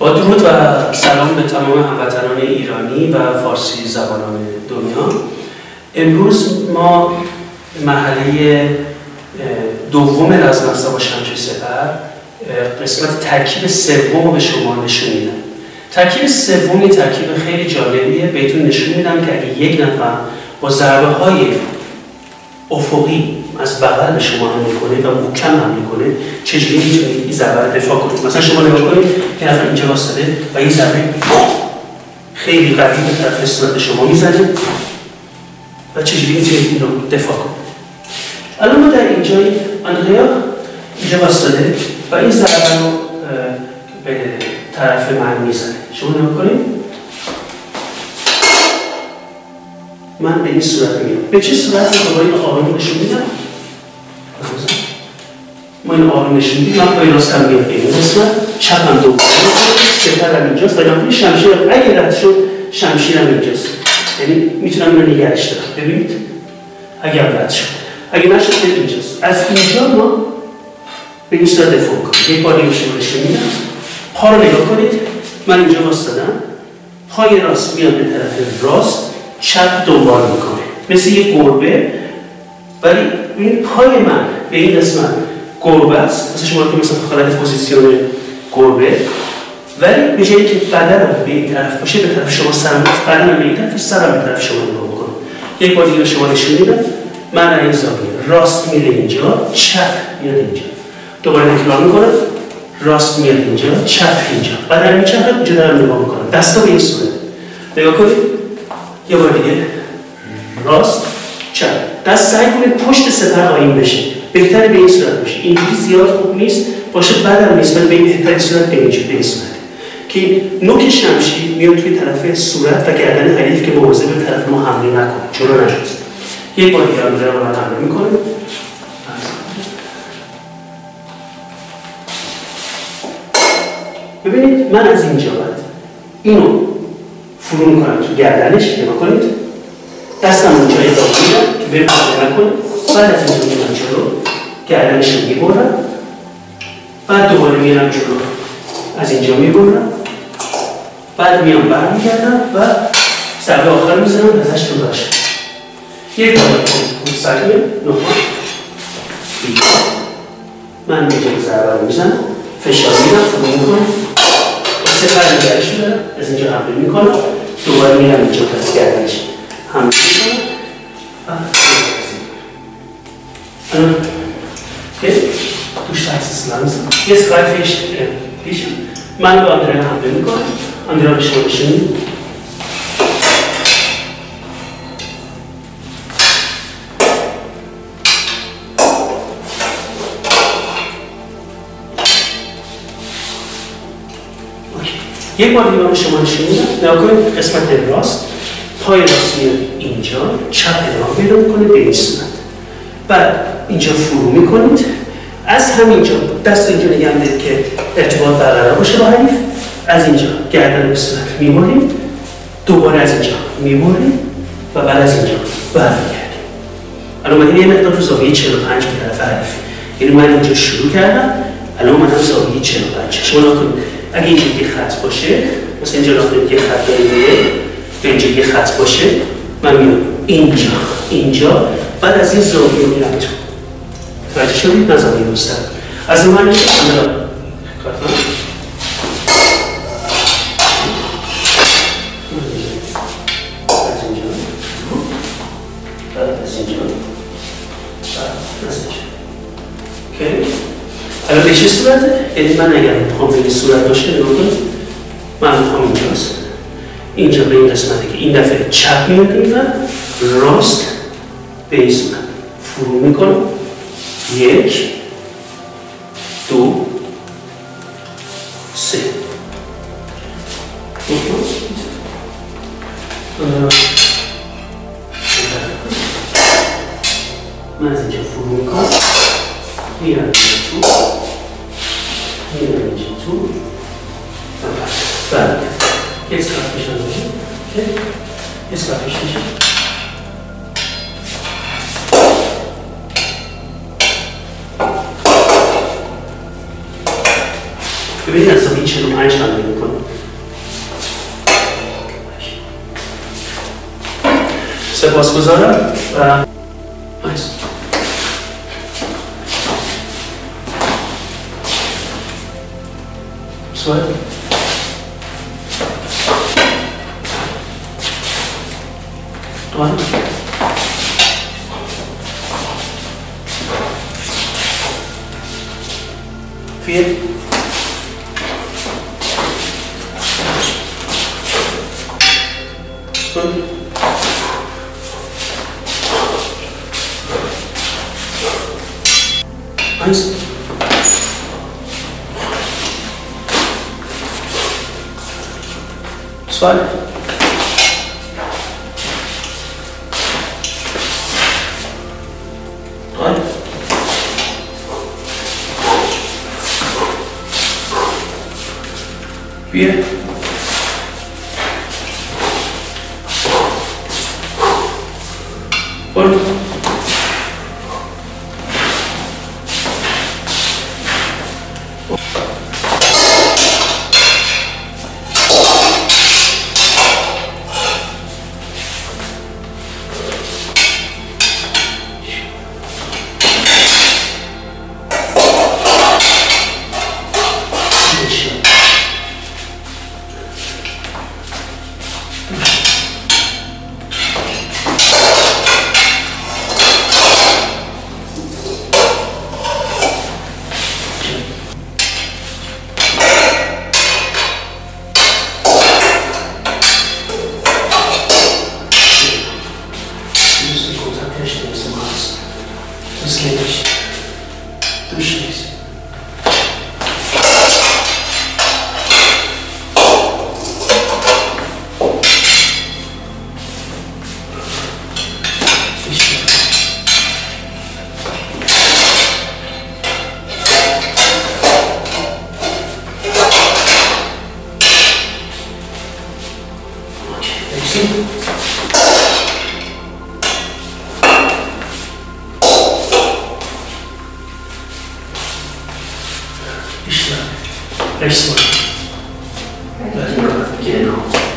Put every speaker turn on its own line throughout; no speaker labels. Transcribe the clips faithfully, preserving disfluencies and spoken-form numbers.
با درود و سلام به تمام هموطنان ایرانی و فارسی زبانان دنیا. امروز ما مرحله دوم رزم‌افزا با شمشیر سپر قسمت ترکیب سوم رو به شما نشون میدم. ترکیب سوم یه ترکیب خیلی جالبیه، بهتون نشون میدم که اگه یک نفر با ضربه های افقی از بغل به شما حمله کنه و محکم حمله کنه چجوری میتونید این ضربه رو دفاع کنید. مثلا شما نگاه کنید که نفر اینجا واسطه و این ضربه خیلی قوی به طرف صورت شما میزنه و چجوری میتونید این رو دفاع کنید. الان ما در اینجا اندریا اینجا واسطه و این ضربه رو به طرف من میزنه. شما نگاه کنید من به این صورت میگم. به چه صورت رو باید آرام نشون میدم؟ ما این آرام نشون میدیم. من پای راستم میگم به این قسمت، چپم دو سپرم اینجاست و نمون شمشیرم اگه رد شد شمشیرم اینجاست. یعنی میتونم اینو نگرش دارم. ببینید اگر رد شد، اگه نشد به اینجاست. از اینجا ما به این صورت دفاع کنیم. یک بار این شما نشون میدم. پا رو نگاه کنید. من اینجا واسطادم. پای راست میاد به طرف راست، چپ دنبال میکنه مثل یه گربه، ولی این پای من به این قسمت گربه است، مثل شما که مثلا حالت پوزیسیون گربه، ولی به جایی که بدنم به این طرف باشه به طرف شما سرم باشه، بدنم به این طرف سرم به طرف شما نگاه بکنم. یک بار دیگه به شما نشون میدم. من این زاویه راست میره اینجا، چپ میاد اینجا. دوباره تکرار میکنم. راست میاد اینجا، چپ اینجا. بدنم میچرخه، اینجا دارم نگاه میکنم. دستا به این صورت. نگاه کنید. یه بار دیگه راست چپ. دست سعی کنید پشت سپر قایم بشه. بهتره به این صورت باشه. اینجوری زیاد خوب نیست باشه، بدم نیست، ولی به این بهترین صورت به اینجوری به این صورت که نوک شمشیر میاد توی طرف صورت و گردن حریف که مواظب به طرف ما حمله نکنه، جلو نشد. یک بار دیگه رو من حمله میکنه. ببینید من از اینجا بعد اینو فرو میکنم تو گردنش، نگاه کنید. دستم اونجا اضافه میدم که بریم حمله نکنه. بعد از اینجا میرم جلو، گردنش رو میبرم. بعد دوباره میرم جلو، از اینجا میبرم. بعد میام برمیگردم و ضربه آخر میزنم ازش تو داشت. یک بار اون سریع نخواه من اینجا ضربه رو میزنم، فشار میدم، فرو میکنم. سپر نگرش میدارم، از اینجا حمله میکنم. دوباره میرم اینجا پس گردنش حمله میکنم و الان که توش تحسیس لنزم یه سکای فیش پیشم من به اندریا حمله میکنم. اندریا به شما نشون میدم. یک بار دیگه به شما نشون میدم. نگاه کنید قسمت راست، پای راست میاد اینجا، چپ ادامه پیدا میکنه به این صورت. بعد اینجا فرو میکنید. از همینجا دست اینجا نگه میدید که ارتباط برقرار باشه با حریف. از اینجا گردن به صورت میبرید، دوباره از اینجا میبرید و بعد از اینجا برمیگردید. الان اومدیم یه مقدار رو زاویه چهل و پنج به طرف حریف. یعنی من اینجا شروع کردم، الان اومدم زاویه چهل و پنج. شما نگاه کنید اگه اینجا یه خط باشه، مثلا اینجا نگاه یه خط داریم، اینجا یه خط باشه، من میام اینجا اینجا بعد از این زاویه میرم تو. توجه شدید؟ نه زاویه مستقیم. از اون من میشه کاملا کار کنم. از اینجا بعد از اینجا بعد از اینجا. اوکی؟ الان به چه صورته؟ یعنی من اگر میخوام به این صورت باشه نگاه کنید. من میخوام اینجاست. اینجا به این قسمته که این دفعه چپ میاد این و راست به این صورت فرو میکنم. یک دو سه من از اینجا فرو میکنم. میرم اینجا تو میرم اینجا تو بعد یک سکاف میشن داریم یک سکافش میشن. ببینید از زاویه چهل و پنج حمله میکنه. سپاسگزارم و سوال vier fünf eins zwei drei vier fünf Das geht nicht. Durchschließen. Rechts mal. Genau.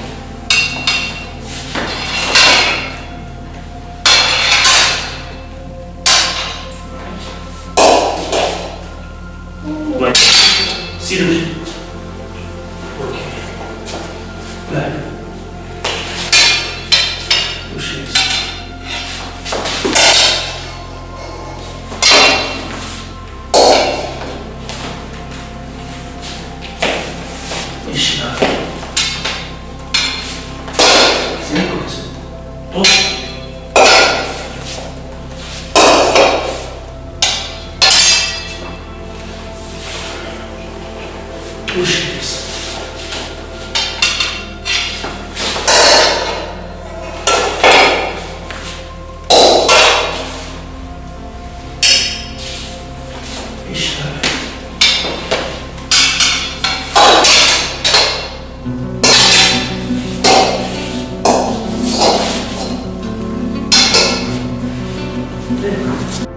Weiter. Zieh durch. Okay. Bleib. Du schießt. Ich schlafe. Sehr gut. Durch. Du schläfst. Ich schlafe. Sehr gut.